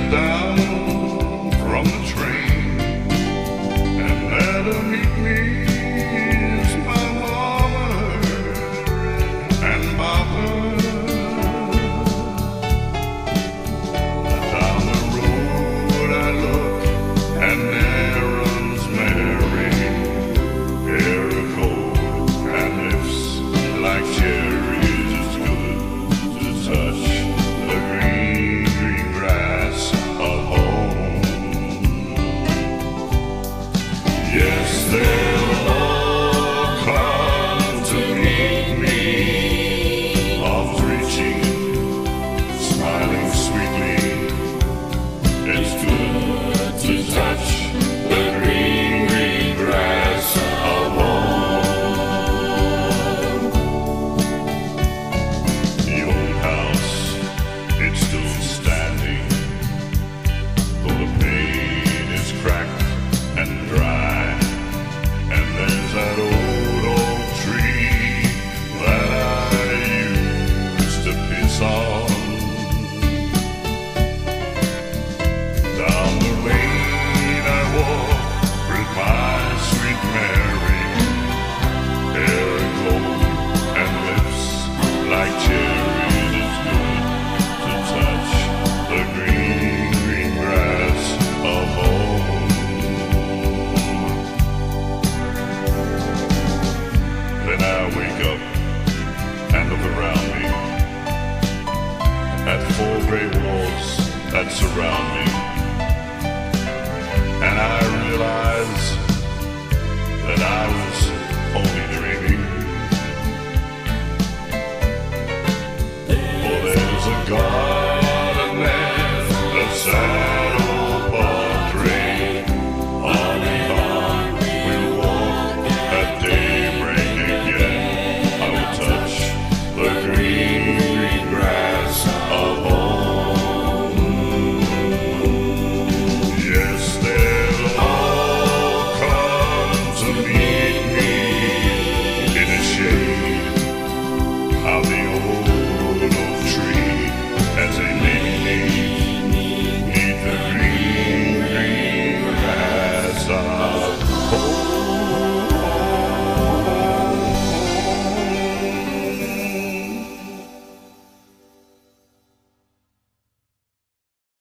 down from the train, and there to meet me is my mama and papa. Down the road I look, and there runs Mary, hair cold and lips like cherries. It's good to touch the green, green grass of home. Yes, they'll all come to meet me, arms reaching, smiling sweetly. It's good to touch the green, green grass of home. The old house, it's still standing, though the paint is cracked and dry. And there's that old oak tree that I used to piss on. Down the lane I walk with my sweet Mary, hair gold and lips like cherries. It's good to touch the green, green grass of home. Then I wake up and look around me at four gray walls that surround me.